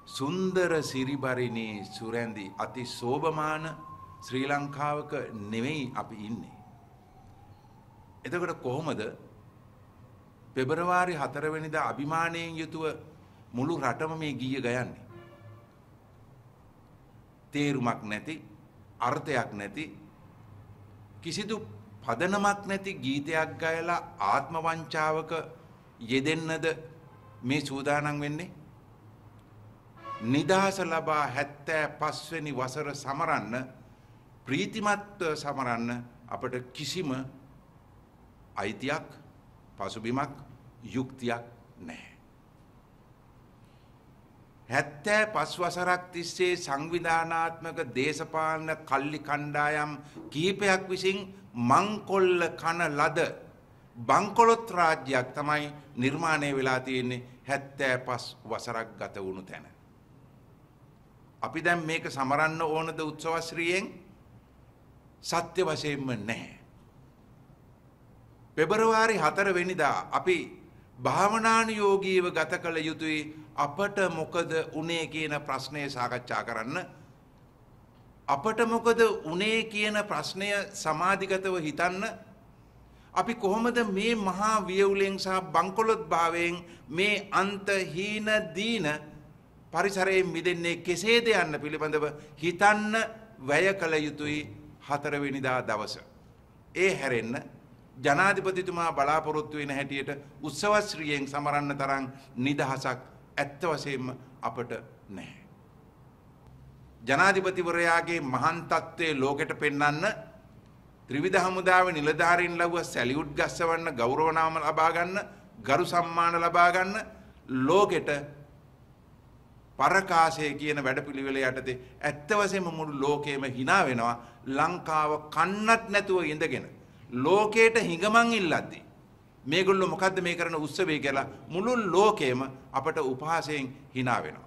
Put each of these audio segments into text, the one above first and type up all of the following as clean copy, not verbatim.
සුන්දර සිරිබරිණී සුරැඳි අති සෝභමාන ශ්‍රී ලංකාවක නෙවෙයි අපි ඉන්නේ. එතකොට කොහොමද පෙබරවාරි 4 වෙනිදා අභිමානයෙන් යුතුව මුළු රටම මේ ගීය ගයන්නේ? තේරුමක් නැති, අර්ථයක් නැති, කිසිදු පදනමක් නැති ගීතයක් ගයලා ආත්ම වංචාවක යෙදෙන්නද මේ සූදානම් වෙන්නේ? නිදහස ලබා 75 වෙනි වසර සමරන්න, ප්‍රීතිමත්ව සමරන්න අපට කිසිම අයිතියක්, පසුබිමක්, යුක්තියක් නැහැ. 75 වසරක් තිස්සේ සංවිධානාත්මක දේශපාලන කල්ලි කණ්ඩායම් කීපයක් විසින් මංකොල්ල කන ලද බංකොලොත් රාජ්‍යයක් තමයි නිර්මාණය වෙලා තියෙන්නේ 75 වසරක් ගත වුණු තැන. අපි දැන් මේක සමරන්න ඕනද උත්සවශ්‍රීයෙන්? සත්‍ය වශයෙන්ම නැහැ. පෙබරවාරි 4 වෙනිදා අපි භාවනානුයෝගීව ගත කළ යුතුයි. අපට මොකද උනේ කියන ප්‍රශ්නය සාකච්ඡා කරන්න. අපට මොකද උනේ කියන ප්‍රශ්නය සමාධිගතව හිතන්න. අපි කොහොමද මේ මහා වියවුලෙන් සහ බංකොලොත් භාවයෙන් මේ අන්තහීන දීන පරිසරයෙන් මිදෙන්නේ කෙසේද යන්න පිළිබඳව හිතන්න වැය කළ යුතුයි 4 වෙනිදා දවස. ඒ හැරෙන්න ජනාධිපතිතුමා බලාපොරොත්තු වෙන හැටියට උත්සවශ්‍රීයෙන් සමරන්න තරම් නිදහසක් ඇත්ත වශයෙන්ම අපට නැහැ. ජනාධිපතිවරයාගේ මහාන් තත්ත්වයේ ලෝකෙට පෙන්වන්න ත්‍රිවිධ හමුදාවේ නිලධාරීන් ලව්ව සැලියුට් ගස්සවන්න, ගෞරව නාම ලබා ගන්න, ගරු සම්මාන ලබා ගන්න, ලෝකෙට පරකාසය කියන වැඩපිළිවෙල යටතේ ඇත්ත වශයෙන්ම මුළු ලෝකෙම hina වෙනවා. ලංකාව කන්නත් නැතුව ඉඳගෙන ලෝකයට හිඟමන් ඉල්ලද්දී මේගොල්ලෝ මොකද්ද මේ කරන උත්සවය කියලා මුළු ලෝකෙම අපට උපහාසයෙන් hina වෙනවා.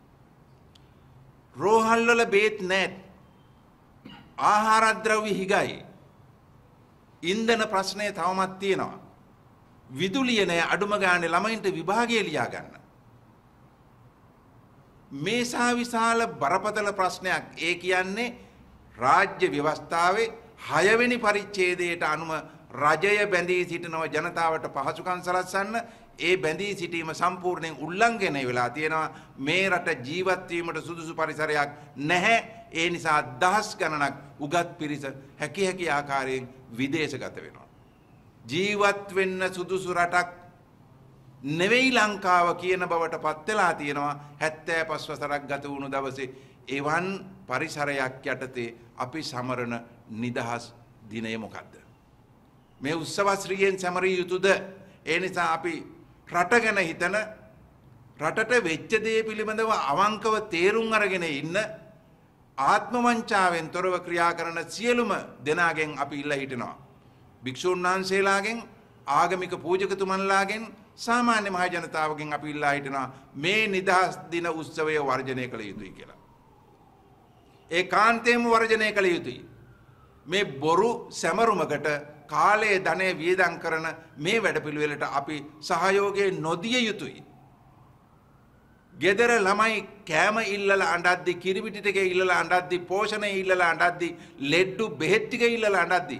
රෝහල් වල බේත් නැත්, ආහාර ද්‍රව්‍ය හිගයි, ඉන්ධන ප්‍රශ්නය තවමත් තියෙනවා, විදුලිය නැහැ, අඩුම ගානේ ළමයින්ට විභාගය ලියා ගන්න. මේ සා විශාල බරපතල ප්‍රශ්නයක්. ඒ කියන්නේ රාජ්‍ය ව්‍යවස්ථාවේ 6 වෙනි පරිච්ඡේදයට අනුව රජය බැඳී සිටිනව ජනතාවට පහසුකම් සලස්වන්න. ඒ බැඳී සිටීම සම්පූර්ණයෙන් උල්ලංඝනය වෙලා තියෙනවා. මේ රට ජීවත් වීමට සුදුසු පරිසරයක් නැහැ. ඒ නිසා දහස් ගණනක් උගත් පිරිස හැකි ආකාරයෙන් විදේශගත වෙනවා. ජීවත් වෙන්න සුදුසු රටක් නෙවෙයි ලංකාව කියන බවට පත් වෙලා තියෙනවා. 75 වසරක් ගත වුණු දවසේ එවන් පරිසරයක් යටතේ අපි සමරන නිදහස් දිනය මොකද්ද? මේ උත්සවශ්‍රීයෙන් සමරිය යුතුද? ඒ නිසා අපි රට ගැන හිතන, රටට වෙච්ච දේ පිළිබඳව අවංකව තේරුම් අරගෙන ඉන්න, ආත්ම වංචාවෙන් තොරව ක්‍රියා කරන සියලුම දෙනාගෙන් අපි ඉල්ලා හිටිනවා. භික්ෂුන් වහන්සේලාගෙන්, ආගමික පූජකතුමන්ලාගෙන්, සාමාන්‍ය මහ ජනතාවගෙන් අපි ඉල්ලා හිටිනවා මේ නිදහස් දින උත්සවය වර්ජනය කළ යුතුයි කියලා. ඒකාන්තයෙන්ම වර්ජනය කළ යුතුයි. මේ බොරු සැමරුමකට කාලය ධනය වියදම් කරන මේ වැඩපිළිවෙලට අපි සහයෝගය නොදිය යුතුයි. ගෙදර ළමයි කෑම ඉල්ලලා අඬද්දි, කිරිපිටි ටික ඉල්ලලා අඬද්දි, පෝෂණය ඉල්ලලා අඬද්දි, ලෙඩ්ඩු බෙහෙත් ටික ඉල්ලලා අඬද්දි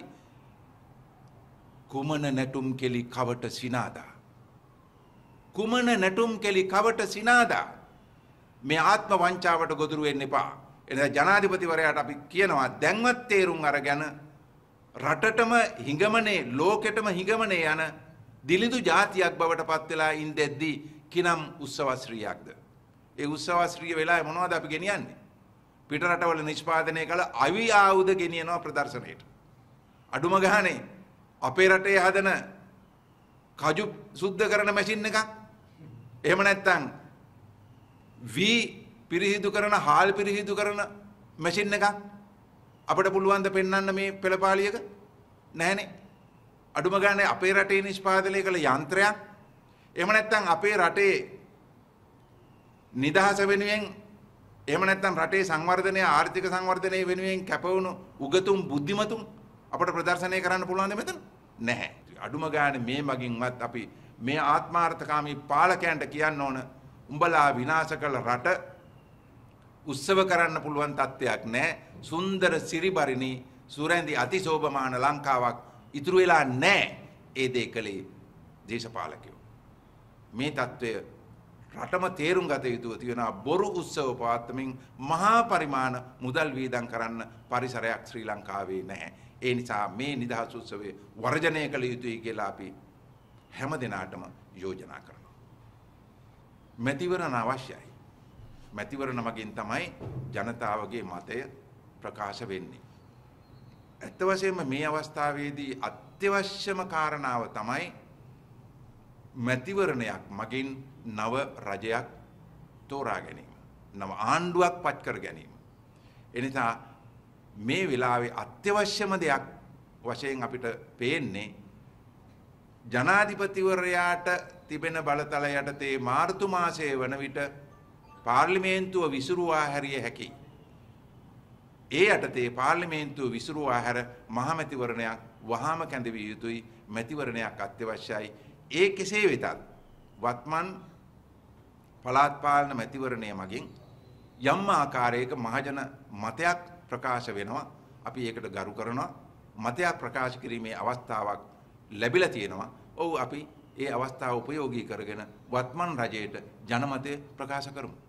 කුමන නැටුම් කෙලි කවට සිනාදා, කුමන නැටුම් කෙලි කවට සිනාදා මේ ආත්ම වංචාවට ගොදුරු වෙන්න එපා. එනිසා ජනාධිපතිවරයාට අපි කියනවා දැන්වත් තේරුම් අරගෙන රටටම හිඟමනේ, ලෝකෙටම හිඟමනේ යන දිලිඳු ජාතියක් බවට පත් වෙලා ඉඳෙද්දී කිනම් උත්සවශ්‍රීයක්ද? ඒ උත්සවශ්‍රීය වෙලාවේ මොනවද අපි ගෙනියන්නේ? පිට රටවල නිෂ්පාදනය කළ අවි ආයුධ ගෙනියනවා ප්‍රදර්ශනයට. අඩුම ගානේ අපේ රටේ හදන කජු සුද්ධ කරන මැෂින් එකක්, එහෙම නැත්නම් වී පිරිහිදු කරන, හාල් පිරිහිදු කරන මැෂින් එකක් අපිට පුළුවන් ද පෙන්වන්න මේ පෙළපාලියක? නැහනේ. අඩුම ගානේ අපේ රටේ නිෂ්පාදනය කළ යන්ත්‍රයක්, එහෙම නැත්නම් අපේ රටේ නිදහස වෙනුවෙන්, එහෙම නැත්නම් රටේ සංවර්ධනය, ආර්ථික සංවර්ධනය වෙනුවෙන් කැපවුණු උගතුන්, බුද්ධිමතුන් අපට ප්‍රදර්ශනය කරන්න පුළුවන් ද මෙතන? නැහැ. අඩුම ගානේ මේ මගින්වත් අපි මේ ආත්මාර්ථකාමී පාලකයන්ට කියන්න ඕන, උඹලා විනාශ කළ රට උත්සව කරන්න පුළුවන් තත්ත්වයක් නැහැ. සුන්දර සිරිබරිනි සුරැඳි අතිශෝභමාන ලංකාවක් ඉතුරු වෙලා නැහැ. ඒ දේ කළේ දේශපාලකයෝ. මේ තත්ත්වය රටම තේරුම් ගත යුතුව තියෙනවා. බොරු උත්සව පවත්වමින් මහා පරිමාණ මුදල් වියදම් කරන්න පරිසරයක් ශ්‍රී ලංකාවේ නැහැ. ඒ නිසා මේ නිදහස් උත්සවය වර්ජනය කළ යුතුයි කියලා අපි හැම දිනාටම යෝජනා කරනවා. මැතිවරණ අවශ්‍යයි. මැතිවරණ මගින් තමයි ජනතාවගේ මතය ප්‍රකාශ වෙන්නේ. ඇත්ත වශයෙන්ම මේ අවස්ථාවේදී අත්‍යවශ්‍යම කාරණාව තමයි මැතිවරණයක් මගින් නව රජයක් තෝරා ගැනීම. නව ආණ්ඩුවක් පත් කර ගැනීම. එනිසා මේ වෙලාවේ අත්‍යවශ්‍යම දෙයක් වශයෙන් අපිට පේන්නේ ජනාධිපතිවරයාට තිබෙන බලතල යටතේ මාර්තු මාසයේ වන විට පාර්ලිමේන්තුව විසිරුවා හැරිය හැකියි. ඒ යටතේ පාර්ලිමේන්තුව විසිරුවා හැර මහමැතිවරණයක් වහාම කැඳවිය යුතුයි. මැතිවරණයක් අත්‍යවශ්‍යයි. ඒ කෙසේ වෙතත් වත්මන් පළාත් පාලන මැතිවරණය මගින් යම් ආකාරයක මහජන මතයක් ප්‍රකාශ වෙනවා. අපි ඒකට ගරු කරනවා. මතයක් ප්‍රකාශ කිරීමේ අවස්ථාවක් ලැබිලා තියෙනවා. ඔව් අපි ඒ අවස්ථාව උපයෝගී කරගෙන වත්මන් රජයට ජනමතය ප්‍රකාශ කරමු.